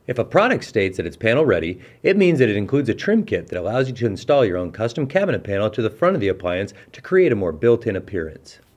If a product states that it's panel ready, it means that it includes a trim kit that allows you to install your own custom cabinet panel to the front of the appliance to create a more built-in appearance.